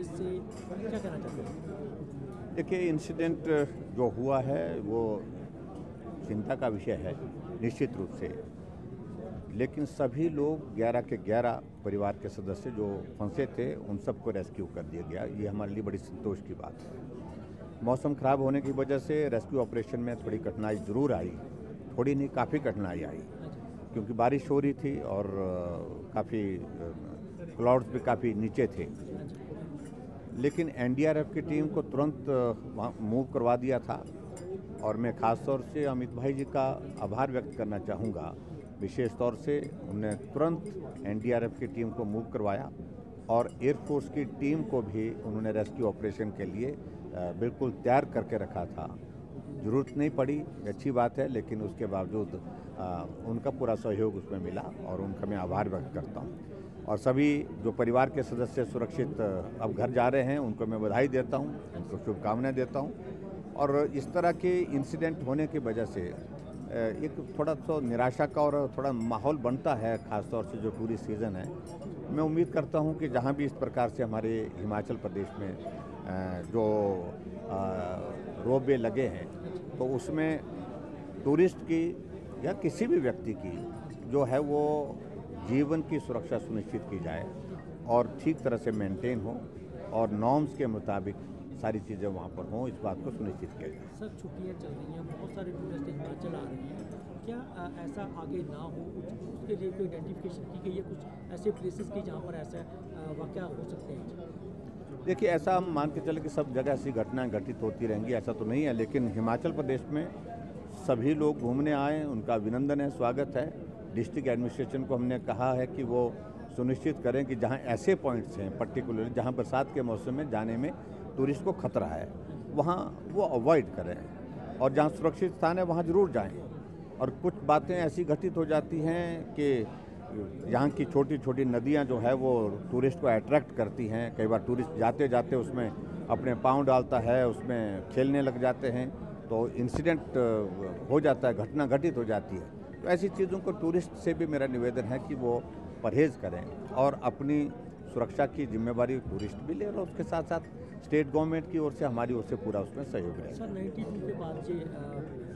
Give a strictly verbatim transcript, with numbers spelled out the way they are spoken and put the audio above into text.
इससे क्या कहना चाहते हैं? देखिए, इंसिडेंट जो हुआ है वो चिंता का विषय है निश्चित रूप से, लेकिन सभी लोग ग्यारह के ग्यारह परिवार के सदस्य जो फंसे थे उन सबको रेस्क्यू कर दिया गया। ये हमारे लिए बड़ी संतोष की बात है। मौसम खराब होने की वजह से रेस्क्यू ऑपरेशन में थोड़ी कठिनाई ज़रूर आई, थोड़ी नहीं काफ़ी कठिनाई आई, क्योंकि बारिश हो रही थी और काफ़ी क्लाउड्स भी काफ़ी नीचे थे। लेकिन एन डी आर एफ की टीम को तुरंत वहाँ मूव करवा दिया था और मैं ख़ास तौर से अमित भाई जी का आभार व्यक्त करना चाहूँगा। विशेष तौर से उन्होंने तुरंत एन डी आर एफ की टीम को मूव करवाया और एयरफोर्स की टीम को भी उन्होंने रेस्क्यू ऑपरेशन के लिए बिल्कुल तैयार करके रखा था। ज़रूरत नहीं पड़ी, अच्छी बात है, लेकिन उसके बावजूद उनका पूरा सहयोग उसमें मिला और उनका मैं आभार व्यक्त करता हूँ। और सभी जो परिवार के सदस्य सुरक्षित अब घर जा रहे हैं उनको मैं बधाई देता हूँ, उनको शुभकामनाएं देता हूँ। और इस तरह के इंसिडेंट होने की वजह से एक थोड़ा सा निराशा का और थोड़ा माहौल बनता है, ख़ासतौर से जो टूरिस्ट सीज़न है। मैं उम्मीद करता हूं कि जहां भी इस प्रकार से हमारे हिमाचल प्रदेश में जो रोपवे लगे हैं तो उसमें टूरिस्ट की या किसी भी व्यक्ति की जो है वो जीवन की सुरक्षा सुनिश्चित की जाए और ठीक तरह से मेंटेन हो और नॉर्म्स के मुताबिक सारी चीज़ें वहाँ पर हों, इस बात को सुनिश्चित किया जाए। सर, छुट्टियाँ चल रही हैं, बहुत सारे टूरिस्ट हिमाचल आ रहे हैं, क्या आ, ऐसा आगे ना हो, उसके लिए कोई आइडेंटिफिकेशन की गई है कुछ ऐसे प्लेसेस की जहाँ पर ऐसा वाक़या हो सकते हैं? देखिए, ऐसा हम मान के चले कि सब जगह ऐसी घटनाएं घटित होती रहेंगी, ऐसा तो नहीं है, लेकिन हिमाचल प्रदेश में सभी लोग घूमने आए, उनका अभिनंदन है, स्वागत है। डिस्ट्रिक्ट एडमिनिस्ट्रेशन को हमने कहा है कि वो सुनिश्चित करें कि जहाँ ऐसे पॉइंट्स हैं पर्टिकुलरली जहाँ बरसात के मौसम में जाने में टूरिस्ट को खतरा है, वहाँ वो अवॉइड करें और जहाँ सुरक्षित स्थान है वहाँ ज़रूर जाएं। और कुछ बातें ऐसी घटित हो जाती हैं कि यहाँ की छोटी छोटी नदियाँ जो है वो टूरिस्ट को अट्रैक्ट करती हैं। कई बार टूरिस्ट जाते जाते उसमें अपने पाँव डालता है, उसमें खेलने लग जाते हैं, तो इंसिडेंट हो जाता है, घटना घटित हो जाती है। तो ऐसी चीज़ों को टूरिस्ट से भी मेरा निवेदन है कि वो परहेज़ करें और अपनी सुरक्षा की जिम्मेवारी टूरिस्ट भी ले और उसके साथ साथ स्टेट गवर्नमेंट की ओर से हमारी ओर से पूरा उसमें सहयोग है। सर, नाइन्टी टू के बाद ये